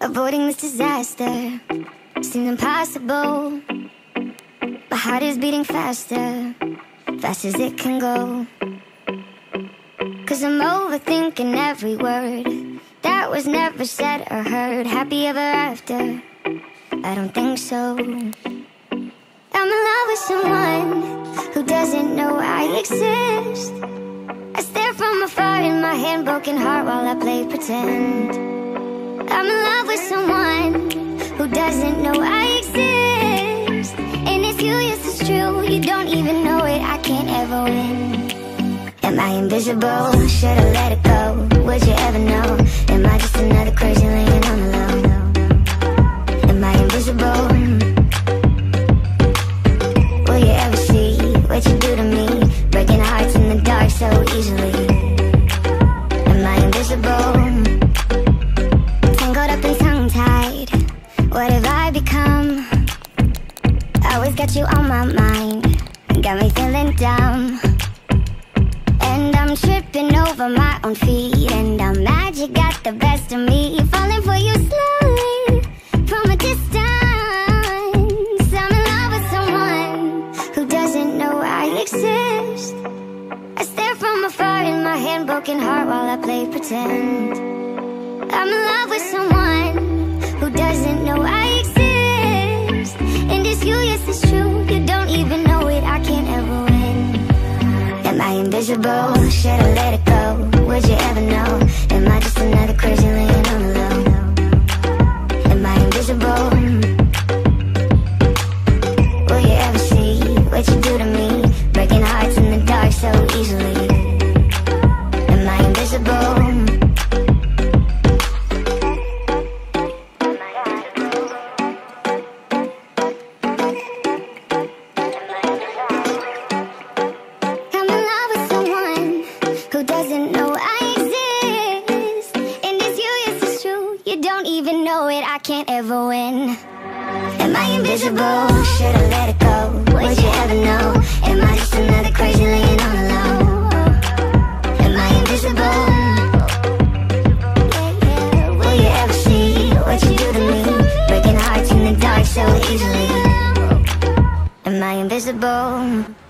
Avoiding this disaster seemed impossible. My heart is beating faster, fast as it can go. 'Cause I'm overthinking every word that was never said or heard. Happy ever after? I don't think so. I'm in love with someone who doesn't know I exist. I stare from afar in my hand-broken heart while I play pretend. I'm in love with someone who doesn't know I exist. And it's you, yes it's true, you don't even know it, I can't ever win. Am I invisible? Should've let it go. Would you ever know? Am I just another crazy laying on the low? Am I invisible? Will you ever see what you do to me? Breaking hearts in the dark so easily. Am I invisible? Tangled up and tongue-tied, what have I become? Always got you on my mind, got me feeling dumb. And I'm tripping over my own feet, and I'm mad you got the best of me. Falling for you slowly, from a distance. I'm in love with someone who doesn't know I exist. I stare from afar in my hand-broken heart while I play pretend. I'm in love with someone who doesn't know I exist. And it's you, yes it's true, you don't even know it, I can't ever win. Am I invisible? Should've let it go. Would you ever know? Am I just another crazy laying on the low? Am I invisible? Will you ever see what you do to me? Breaking hearts in the dark so easily. Am I invisible? Doesn't know I exist. And it's you, yes it's true, you don't even know it, I can't ever win. Am I invisible? Should've let it go. Would you ever know? Am I just another crazy laying on the low? Am I invisible? Will you ever see what you do to me? Breaking hearts in the dark so easily. Am I invisible?